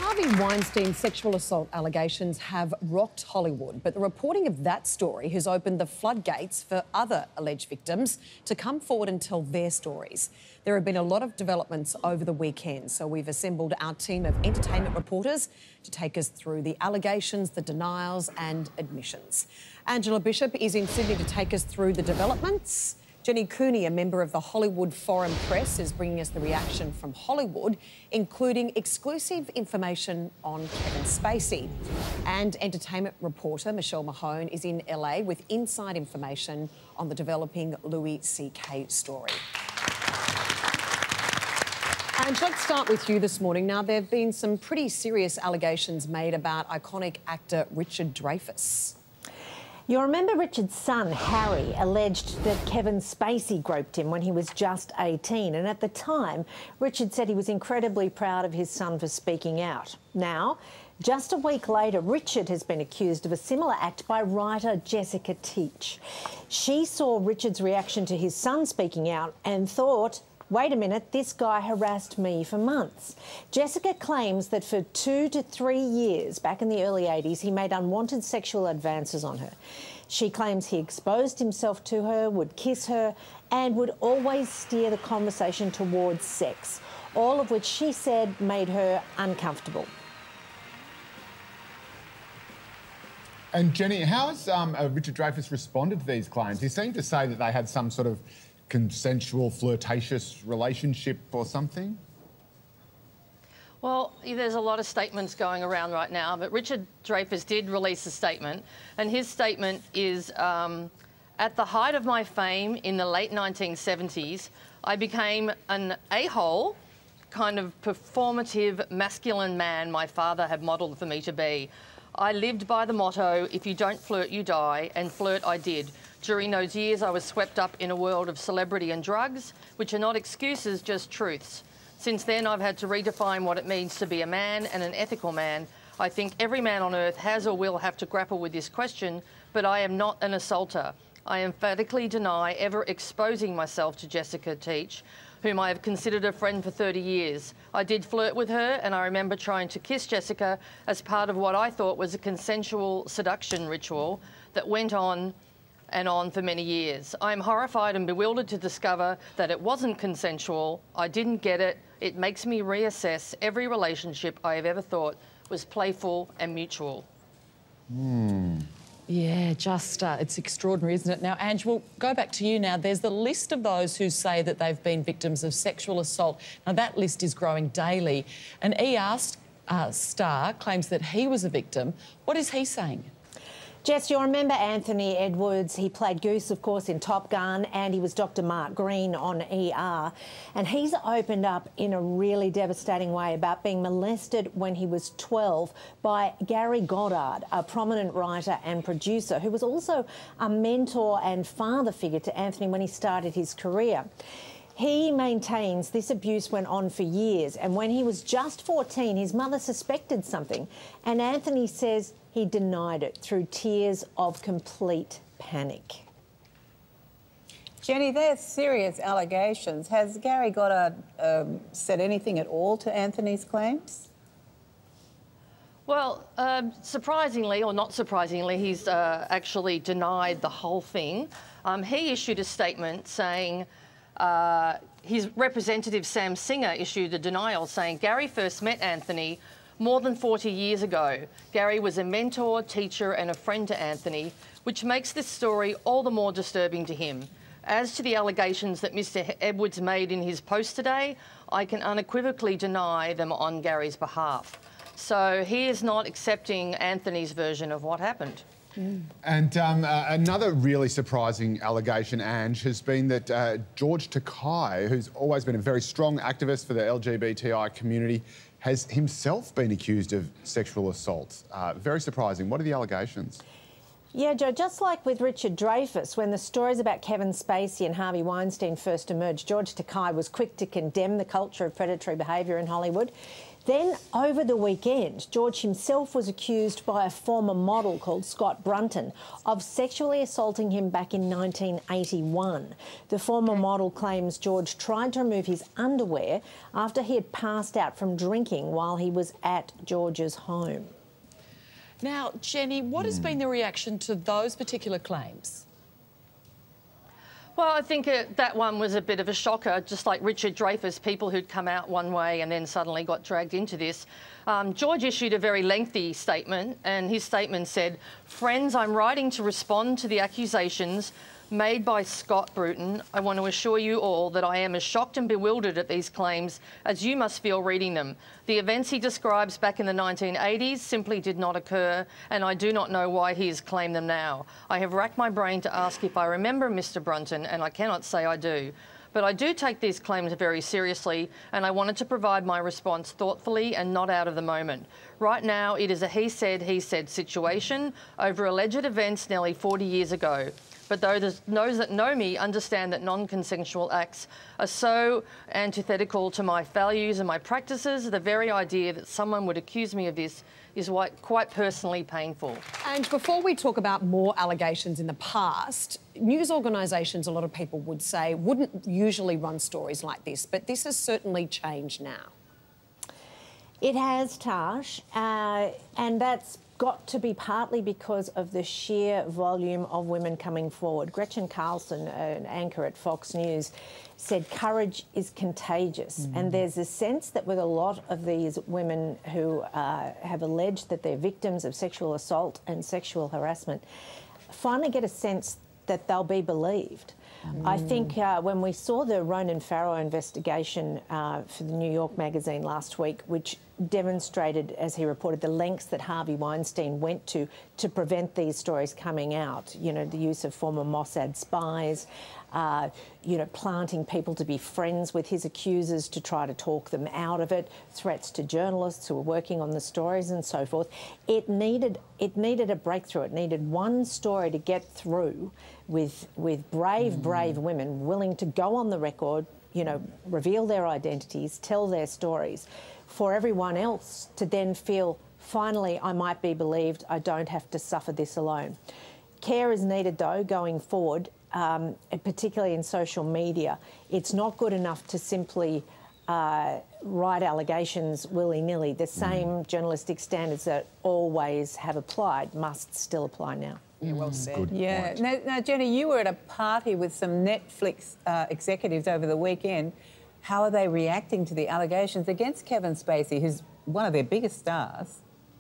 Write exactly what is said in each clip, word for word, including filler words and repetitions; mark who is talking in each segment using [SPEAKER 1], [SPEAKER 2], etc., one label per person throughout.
[SPEAKER 1] Harvey Weinstein's sexual assault allegations have rocked Hollywood, but the reporting of that story has opened the floodgates for other alleged victims to come forward and tell their stories. There have been a lot of developments over the weekend, so we've assembled our team of entertainment reporters to take us through the allegations, the denials and admissions. Angela Bishop is in Sydney to take us through the developments. Jenny Cooney, a member of the Hollywood Foreign Press, is bringing us the reaction from Hollywood, including exclusive information on Kevin Spacey. And entertainment reporter Michelle Mahone is in L A with inside information on the developing Louis C K story. And let's start with you this morning. Now, there have been some pretty serious allegations made about iconic actor Richard Dreyfuss.
[SPEAKER 2] You'll remember Richard's son, Harry, alleged that Kevin Spacey groped him when he was just eighteen. And at the time, Richard said he was incredibly proud of his son for speaking out. Now, just a week later, Richard has been accused of a similar act by writer Jessica Teach. She saw Richard's reaction to his son speaking out and thought, wait a minute, this guy harassed me for months. Jessica claims that for two to three years, back in the early eighties, he made unwanted sexual advances on her. She claims he exposed himself to her, would kiss her, and would always steer the conversation towards sex, all of which she said made her uncomfortable.
[SPEAKER 3] And Jenny, how has um, uh, Richard Dreyfuss responded to these claims? He seemed to say that they had some sort of consensual, flirtatious relationship or something?
[SPEAKER 4] Well, there's a lot of statements going around right now, but Richard Dreyfuss did release a statement, and his statement is, um, at the height of my fame in the late nineteen seventies, I became an a-hole, kind of performative, masculine man my father had modelled for me to be. I lived by the motto, if you don't flirt, you die, and flirt I did. During those years, I was swept up in a world of celebrity and drugs, which are not excuses, just truths. Since then, I've had to redefine what it means to be a man and an ethical man. I think every man on earth has or will have to grapple with this question, but I am not an assaulter. I emphatically deny ever exposing myself to Jessica Teach, whom I have considered a friend for thirty years. I did flirt with her, and I remember trying to kiss Jessica as part of what I thought was a consensual seduction ritual that went on and on for many years. I'm horrified and bewildered to discover that it wasn't consensual. I didn't get it. It makes me reassess every relationship I have ever thought was playful and mutual.
[SPEAKER 3] Hmm.
[SPEAKER 1] Yeah, just, uh, it's extraordinary, isn't it? Now, Ange, we'll go back to you now. There's the list of those who say that they've been victims of sexual assault. Now, that list is growing daily. An E R uh, star claims that he was a victim. What is he saying?
[SPEAKER 2] Jess, you'll remember Anthony Edwards. He played Goose, of course, in Top Gun, and he was Doctor Mark Green on E R. And he's opened up in a really devastating way about being molested when he was twelve by Gary Goddard, a prominent writer and producer who was also a mentor and father figure to Anthony when he started his career. He maintains this abuse went on for years, and when he was just fourteen, his mother suspected something, and Anthony says he denied it through tears of complete panic.
[SPEAKER 5] Jenny, they're serious allegations. Has Gary Goddard um, said anything at all to Anthony's claims?
[SPEAKER 4] Well, um, surprisingly, or not surprisingly, he's uh, actually denied the whole thing. Um, he issued a statement saying, uh, his representative Sam Singer issued a denial saying Gary first met Anthony more than forty years ago. Gary was a mentor, teacher and a friend to Anthony, which makes this story all the more disturbing to him. As to the allegations that Mister Edwards made in his post today, I can unequivocally deny them on Gary's behalf. So he is not accepting Anthony's version of what happened.
[SPEAKER 3] Mm. And um, uh, another really surprising allegation, Ange, has been that uh, George Takei, who's always been a very strong activist for the L G B T I community, has himself been accused of sexual assault. Uh, very surprising. What are the allegations?
[SPEAKER 2] Yeah, Joe, just like with Richard Dreyfuss, when the stories about Kevin Spacey and Harvey Weinstein first emerged, George Takei was quick to condemn the culture of predatory behaviour in Hollywood. Then, over the weekend, George himself was accused by a former model called Scott Brunton of sexually assaulting him back in nineteen eighty-one. The former model claims George tried to remove his underwear after he had passed out from drinking while he was at George's home.
[SPEAKER 6] Now, Jenny, what has been the reaction to those particular claims?
[SPEAKER 4] Well, I think it, that one was a bit of a shocker, just like Richard Dreyfuss, people who'd come out one way and then suddenly got dragged into this. Um, George issued a very lengthy statement, and his statement said, "Friends, I'm writing to respond to the accusations made by Scott Brunton. I want to assure you all that I am as shocked and bewildered at these claims as you must feel reading them. The events he describes back in the nineteen eighties simply did not occur, and I do not know why he has claimed them now. I have racked my brain to ask if I remember Mister Brunton, and I cannot say I do. But I do take these claims very seriously, and I wanted to provide my response thoughtfully and not out of the moment. Right now, it is a he said, he said situation over alleged events nearly forty years ago. But those that know me understand that non-consensual acts are so antithetical to my values and my practices, the very idea that someone would accuse me of this is quite personally painful."
[SPEAKER 1] And before we talk about more allegations in the past, news organisations, a lot of people would say, wouldn't usually run stories like this, but this has certainly changed now.
[SPEAKER 2] It has, Tash, uh, and that's got to be partly because of the sheer volume of women coming forward. Gretchen Carlson, an anchor at Fox News, said courage is contagious. Mm. And there's a sense that with a lot of these women who uh, have alleged that they're victims of sexual assault and sexual harassment, finally get a sense that they'll be believed. Mm. I think uh, when we saw the Ronan Farrow investigation uh, for the New York Magazine last week, which demonstrated, as he reported, the lengths that Harvey Weinstein went to to prevent these stories coming out, you know, the use of former Mossad spies, uh, you know, planting people to be friends with his accusers to try to talk them out of it, threats to journalists who were working on the stories and so forth. It needed, it needed a breakthrough. It needed one story to get through with, with brave, mm. brave women willing to go on the record, you know, reveal their identities, tell their stories, for everyone else to then feel, finally, I might be believed, I don't have to suffer this alone. Care is needed, though, going forward, um, particularly in social media. It's not good enough to simply uh, write allegations willy-nilly. The same mm. journalistic standards that always have applied must still apply now.
[SPEAKER 1] Yeah, well said.
[SPEAKER 3] Good
[SPEAKER 5] Yeah. Now, now, Jenny, you were at a party with some Netflix uh, executives over the weekend. How are they reacting to the allegations against Kevin Spacey, who's one of their biggest stars?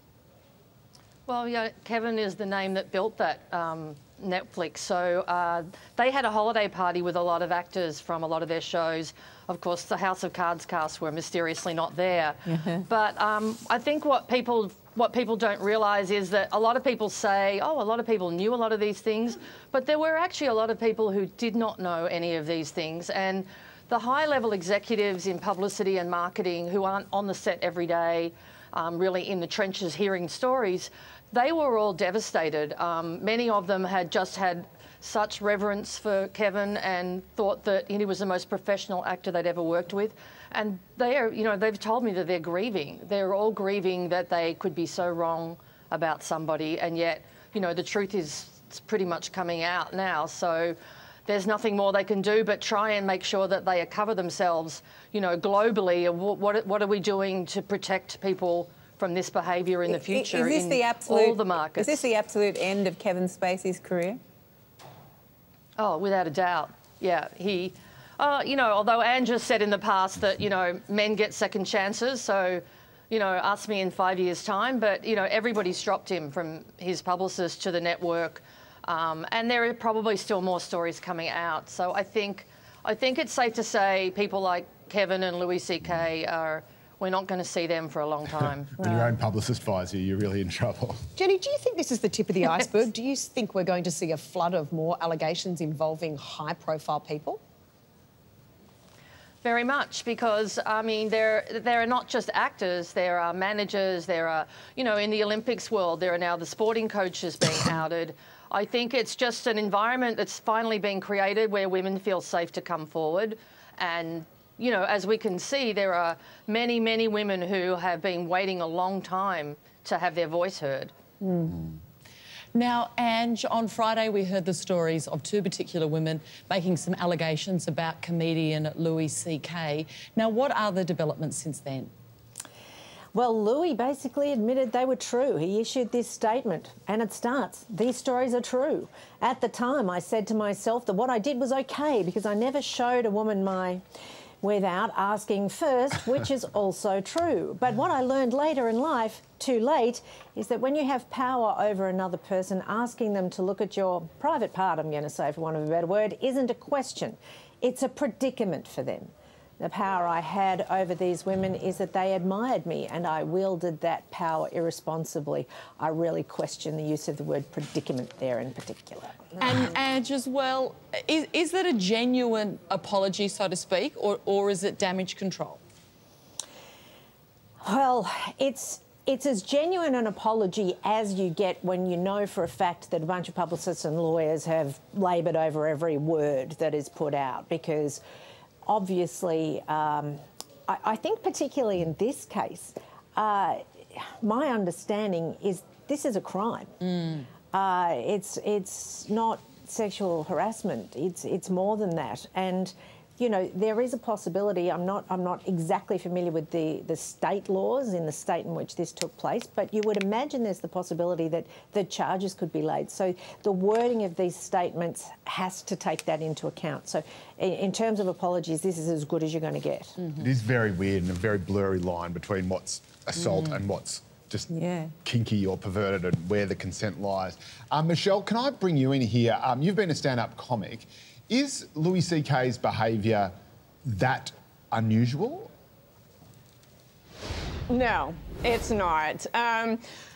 [SPEAKER 4] Well, yeah, Kevin is the name that built that um, Netflix. So uh, they had a holiday party with a lot of actors from a lot of their shows. Of course, the House of Cards cast were mysteriously not there. Mm-hmm. But um, I think what people what people don't realise is that a lot of people say, oh, a lot of people knew a lot of these things, but there were actually a lot of people who did not know any of these things. And the high-level executives in publicity and marketing who aren't on the set every day, um, really in the trenches hearing stories, they were all devastated. Um, many of them had just had such reverence for Kevin and thought that he was the most professional actor they'd ever worked with. And they are, you know, they've told me that they're grieving. They're all grieving that they could be so wrong about somebody, and yet, you know, the truth is pretty much coming out now. So there's nothing more they can do but try and make sure that they cover themselves, you know, globally. What, what are we doing to protect people from this behaviour in the future
[SPEAKER 5] is this
[SPEAKER 4] in
[SPEAKER 5] the absolute,
[SPEAKER 4] all the markets?
[SPEAKER 5] Is this the absolute end of Kevin Spacey's career?
[SPEAKER 4] Oh, without a doubt. Yeah, he, uh, you know, although Andrew said in the past that, you know, men get second chances, so, you know, ask me in five years' time, but, you know, everybody's dropped him from his publicist to the network. Um, and there are probably still more stories coming out. So I think, I think it's safe to say people like Kevin and Louis C K are, we're not going to see them for a long time.
[SPEAKER 3] When your own publicist fires you, you're really in trouble.
[SPEAKER 1] Jenny, do you think this is the tip of the iceberg? Do you think we're going to see a flood of more allegations involving high-profile people?
[SPEAKER 4] Very much, because, I mean, there, there are not just actors, there are managers, there are, you know, in the Olympics world, there are now the sporting coaches being outed. I think it's just an environment that's finally been created where women feel safe to come forward and you know, as we can see, there are many, many women who have been waiting a long time to have their voice heard.
[SPEAKER 5] Mm. Now, Ange, on Friday we heard the stories of two particular women making some allegations about comedian Louis C K. Now, what are the developments since then?
[SPEAKER 2] Well, Louis basically admitted they were true. He issued this statement, and it starts, "These stories are true. At the time, I said to myself that what I did was okay because I never showed a woman my..." without asking first, which is also true. But what I learned later in life, too late, is that when you have power over another person, asking them to look at your private part, I'm going to say for want of a better word, isn't a question. It's a predicament for them. The power I had over these women is that they admired me and I wielded that power irresponsibly. I really question the use of the word predicament there in particular.
[SPEAKER 5] And Ange, as well, is, is that a genuine apology, so to speak, or, or is it damage control?
[SPEAKER 2] Well, it's it's as genuine an apology as you get when you know for a fact that a bunch of publicists and lawyers have laboured over every word that is put out, because obviously, um, I, I think particularly in this case, uh, my understanding is this is a crime. Mm. Uh, it's it's not sexual harassment. It's it's more than that. And you know, there is a possibility. I'm not I'm not exactly familiar with the the state laws in the state in which this took place, but you would imagine there's the possibility that the charges could be laid. So the wording of these statements has to take that into account. So in, in terms of apologies, this is as good as you're going to get. Mm-hmm.
[SPEAKER 3] It is very weird and a very blurry line between what's assault mm. and what's just yeah. kinky or perverted and where the consent lies. Um, Michelle, can I bring you in here? Um, you've been a stand-up comic. Is Louis C K's behaviour that unusual?
[SPEAKER 7] No, it's not. Um,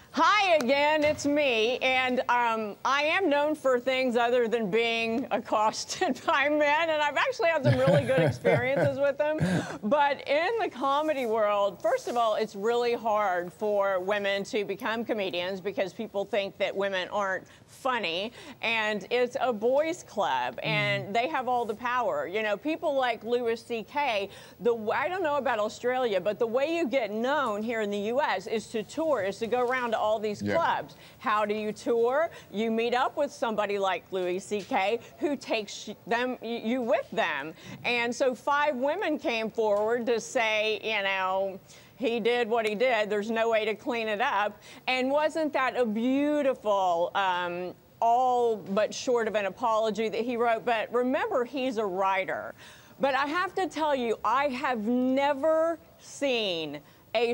[SPEAKER 7] hi again, it's me, and um, I am known for things other than being accosted by men, and I've actually had some really good experiences with them. But in the comedy world, first of all, it's really hard for women to become comedians because people think that women aren't funny, and it's a boys' club, and mm. they have all the power. You know, people like Louis C K, the I don't know about Australia, but the way you get known here in the U S is to tour, is to go around to all these yeah. clubs. How do you tour? You meet up with somebody like Louis C K who takes them you with them. And so five women came forward to say, you know, he did what he did. There's no way to clean it up. And wasn't that a beautiful, um, all but short of an apology that he wrote? But remember, he's a writer. But I have to tell you, I have never seen a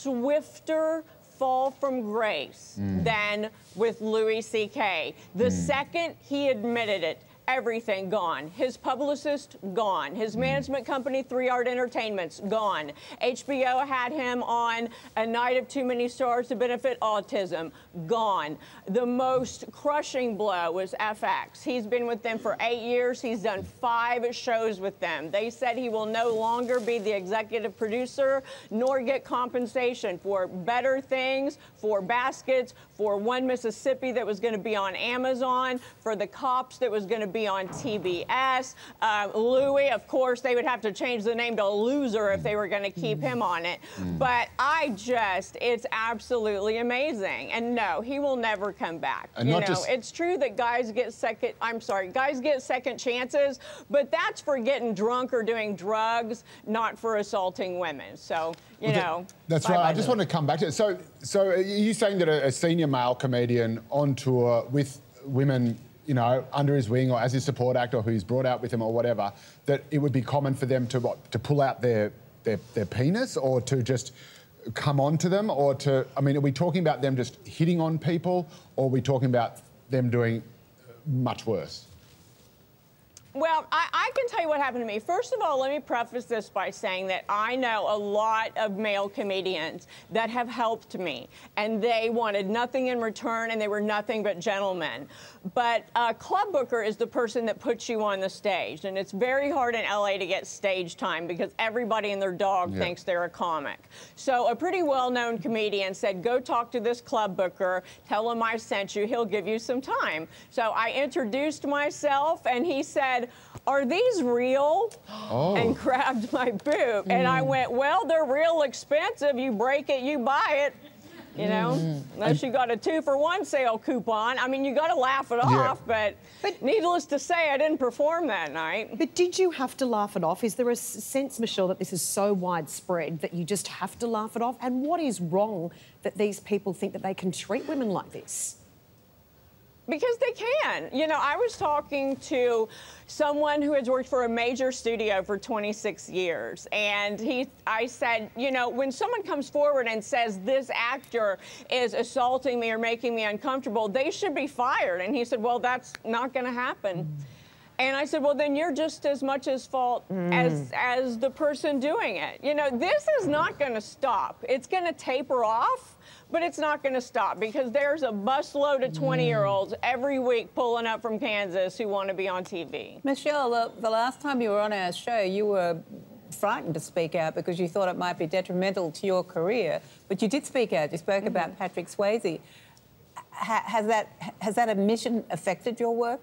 [SPEAKER 7] swifter fall from grace mm. than with Louis C K. The mm. second he admitted it, everything gone. His publicist, gone. His management company, Three Art Entertainment's gone. H B O had him on A Night of Too Many Stars to benefit autism, gone. The most crushing blow was F X. He's been with them for eight years. He's done five shows with them. They said he will no longer be the executive producer nor get compensation for Better Things, for Baskets, for One Mississippi that was going to be on Amazon, for The Cops that was going to be on T B S. Uh, Louis, of course, they would have to change the name to Loser if they were going to keep him on it. Mm. But I just, it's absolutely amazing. And no, he will never come back. And you know, just... it's true that guys get second, I'm sorry, guys get second chances, but that's for getting drunk or doing drugs, not for assaulting women. So, you well, know. That,
[SPEAKER 3] that's right. I just want to come back to it. So, so are you saying that a, a senior male comedian on tour with women, you know, under his wing or as his support actor or who's brought out with him or whatever, that it would be common for them to what, to pull out their, their their penis or to just come on to them or to, I mean, are we talking about them just hitting on people or are we talking about them doing much worse?
[SPEAKER 7] Well, I, I can tell you what happened to me. First of all, let me preface this by saying that I know a lot of male comedians that have helped me, and they wanted nothing in return, and they were nothing but gentlemen. But a club booker is the person that puts you on the stage, and it's very hard in L A to get stage time because everybody and their dog yeah. thinks they're a comic. So a pretty well-known comedian said, go talk to this club booker, tell him I sent you, he'll give you some time. So I introduced myself, and he said, said, "Are these real?"
[SPEAKER 3] Oh.
[SPEAKER 7] And grabbed my boob. Mm. And I went, "Well, they're real expensive. You break it, you buy it." You know, mm. unless you got a two for one sale coupon. I mean, you got to laugh it yeah. off, but, but needless to say, I didn't perform that night.
[SPEAKER 1] But did you have to laugh it off? Is there a sense, Michelle, that this is so widespread that you just have to laugh it off? And what is wrong that these people think that they can treat women like this?
[SPEAKER 7] Because they can. You know, I was talking to someone who has worked for a major studio for twenty-six years, and he, I said, you know, when someone comes forward and says this actor is assaulting me or making me uncomfortable, they should be fired. And he said, well, that's not going to happen. Mm. And I said, well, then you're just as much as fault mm. as, as the person doing it. You know, this is not going to stop. It's going to taper off, but it's not going to stop because there's a busload of twenty-year-olds every week pulling up from Kansas who want to be on T V.
[SPEAKER 5] Michelle, the, the last time you were on our show, you were frightened to speak out because you thought it might be detrimental to your career, but you did speak out. You spoke mm-hmm. about Patrick Swayze. Ha has that, has that admission affected your work?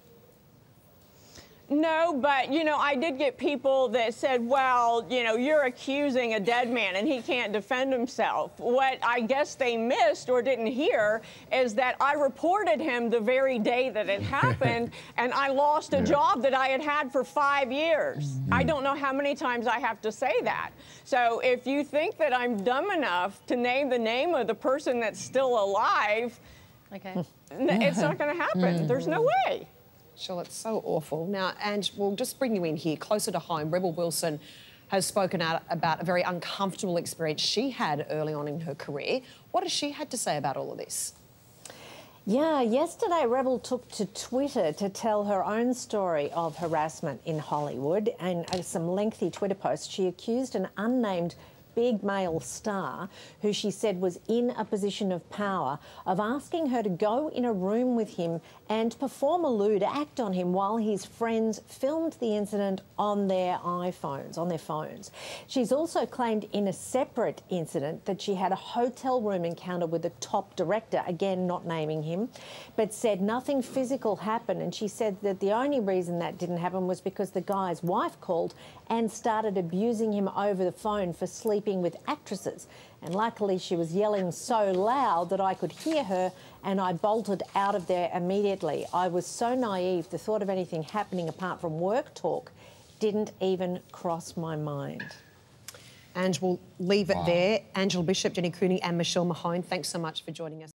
[SPEAKER 7] No, but, you know, I did get people that said, well, you know, you're accusing a dead man and he can't defend himself. What I guess they missed or didn't hear is that I reported him the very day that it happened, and I lost a yeah. job that I had had for five years. Mm-hmm. I don't know how many times I have to say that. So if you think that I'm dumb enough to name the name of the person that's still alive,
[SPEAKER 4] okay.
[SPEAKER 7] it's not going to happen. Mm-hmm. There's no way.
[SPEAKER 1] Sure, it's so awful. Now, Ange, we'll just bring you in here, closer to home. Rebel Wilson has spoken out about a very uncomfortable experience she had early on in her career. What has she had to say about all of this?
[SPEAKER 2] Yeah, yesterday Rebel took to Twitter to tell her own story of harassment in Hollywood. And uh, some lengthy Twitter posts, she accused an unnamed big male star, who she said was in a position of power, of asking her to go in a room with him and perform a lewd act on him while his friends filmed the incident on their iPhones, on their phones. She's also claimed in a separate incident that she had a hotel room encounter with a top director, again not naming him, but said nothing physical happened, and she said that the only reason that didn't happen was because the guy's wife called and started abusing him over the phone for sleeping with actresses. And luckily she was yelling so loud that I could hear her, and I bolted out of there immediately. I was so naive, the thought of anything happening apart from work talk didn't even cross my mind.
[SPEAKER 1] And we'll leave it wow. there. Angela Bishop, Jenny Cooney and Michelle Mahone, thanks so much for joining us.